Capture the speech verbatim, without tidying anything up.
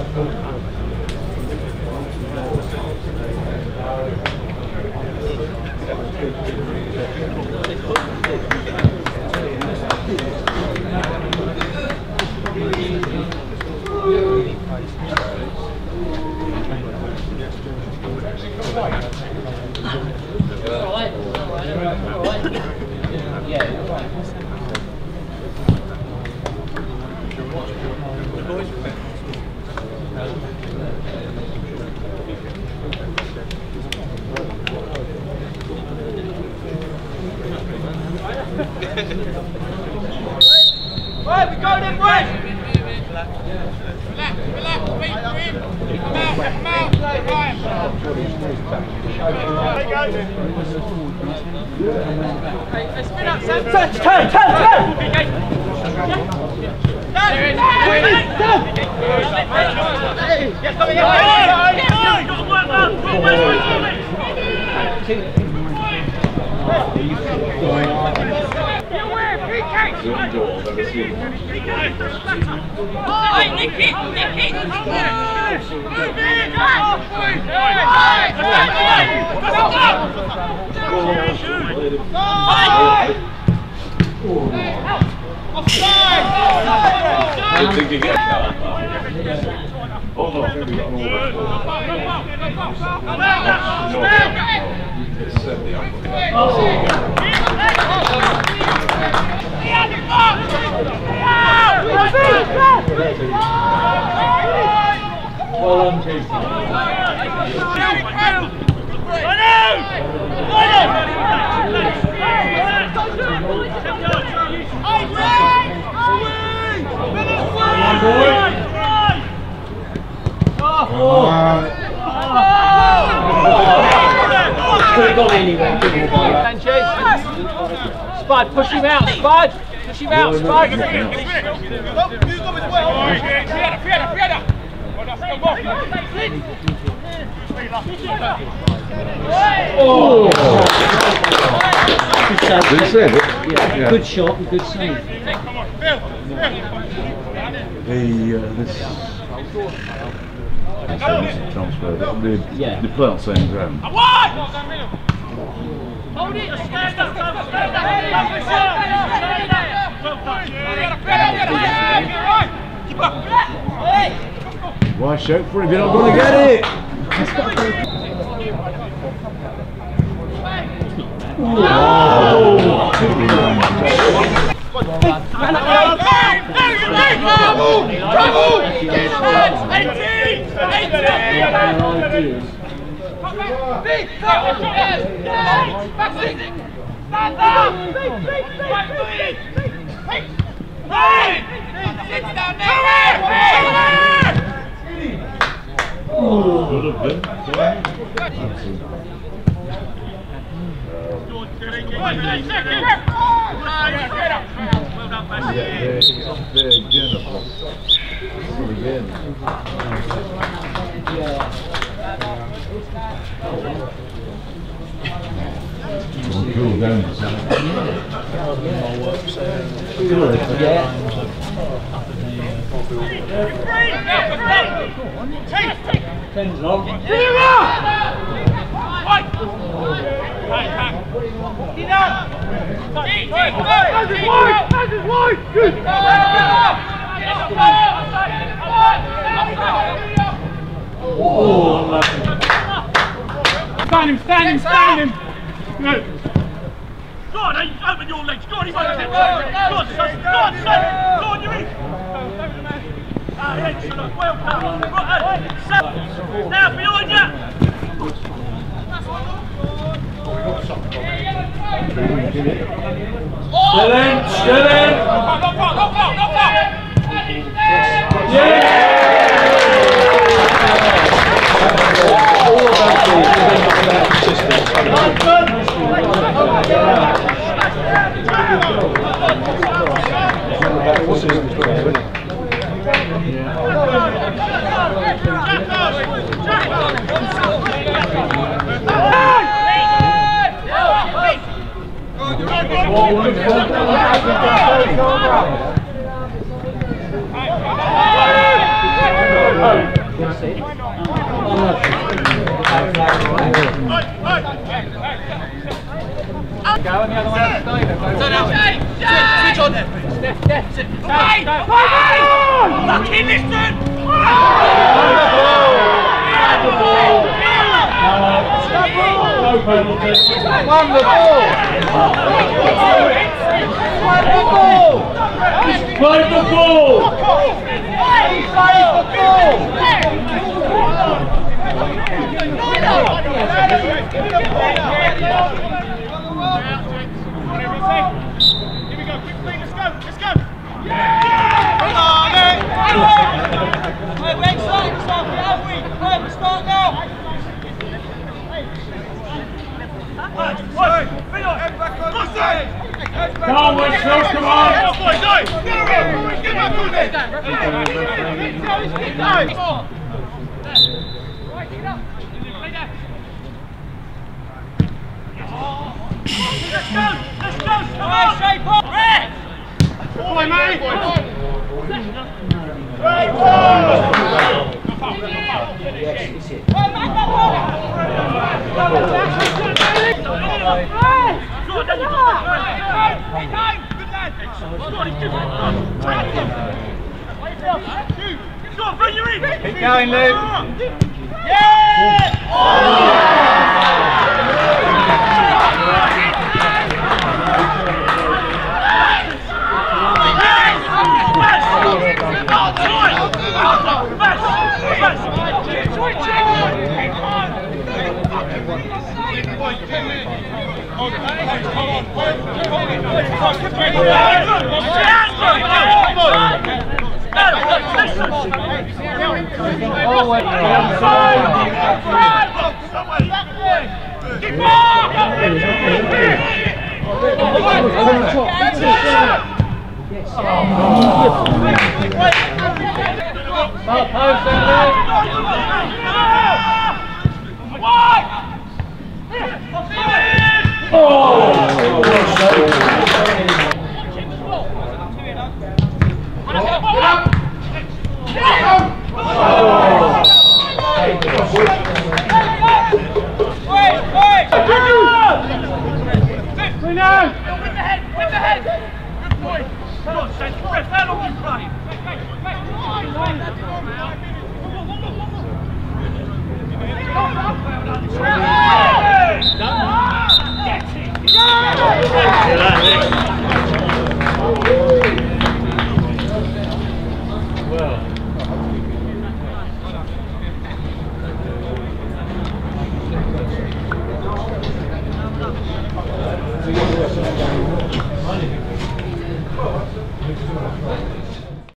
Right, we go then, boys! Relax, relax, wait for him! Come out, come out! Right! Hey, spin up, Sam! Turn, turn, turn, turn! Turn! Yes, come here! Good goal, I've ever seen. Hey, nick it, nick it! Move it! Offside! I didn't think you get that. Oh no, here we go. It's set the Well done, Jason. Could have gone anywhere. Sanchez. Spud, push him out, Spud. Push him out, Spud. Oh! Good save. Yeah, Yeah. good shot and good save. The uh, this transfer, the, Yeah. they play on the same ground. Hold it, stand up, stand up. Why shout for it if you're not going to get it? Cool down. Depends on. Stand him, stand him, stand him! Good. Go on, open your legs. Go on, he won't take it. Go on, son. Go on, son. Go on, you're in. Ah, excellent. Well done. Right, seven. Now, behind you. Still in, still in. Not far, not far, not far. Yeah! All about Oh, Go on the other one. Switch on there. Steph, Steph. Hey! Lucky, listen! No penalty. Won the ball! Won the ball! Play the ball! He saved the ball! Here we go, quickly, let's go, let's go! Come on, Westfield, come on! Boys, go! Get around! Get back on there! Let's go! Let's go! Come on! Shape up! Red! Boy, mate! Right, Keep going, Luke. Yeah! Oh!